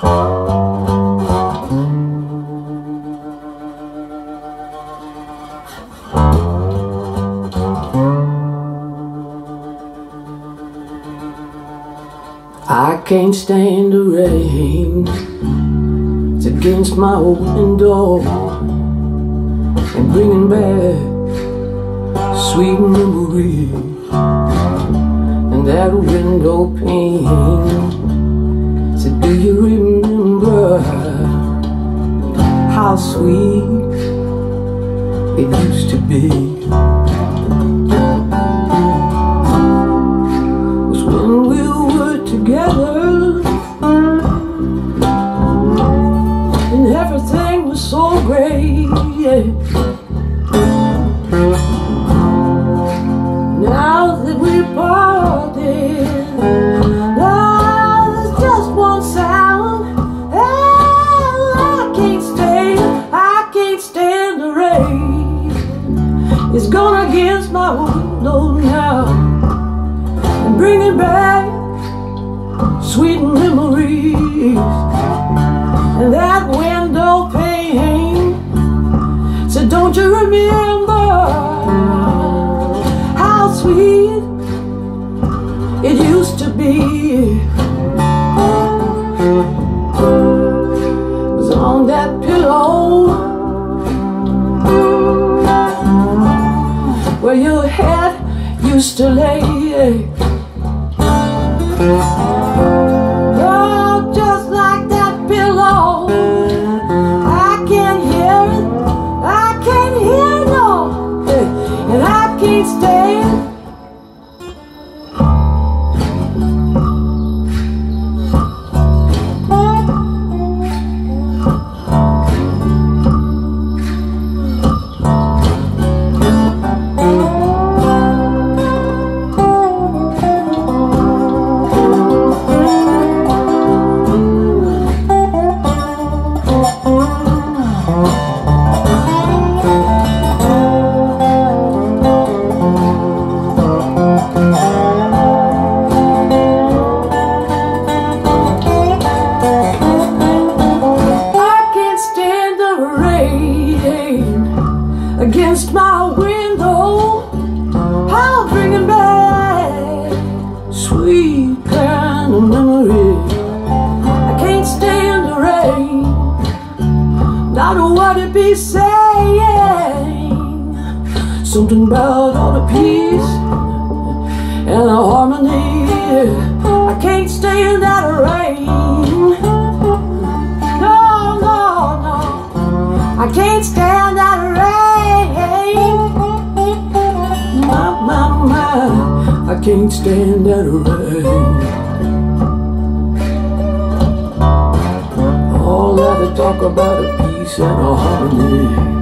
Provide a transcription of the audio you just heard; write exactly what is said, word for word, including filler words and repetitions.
I can't stand the rain, it's against my window and bringing back sweet memories. And that window pane, so do you remember how sweet it used to be? Was when we were together and everything was so great, yeah. Now that we're parted, now there's just one sound, and I can't stand, I can't stand the rain. It's gone against my window now and bringing back sweet memories. And that window pane, so don't you remember how sweet it used to be? It was on that pillow where your head used to lay. Oh, just like that pillow, I can't hear it, I can't hear it, no, and I can't stand. Against my window, I'm bringing back sweet kind of memories. I can't stand the rain, not what it be saying. Something about all the peace and the harmony. I can't stand that rain. No, no, no, I can't stand that rain. I can't stand that rain. All that talk about a peace and a harmony.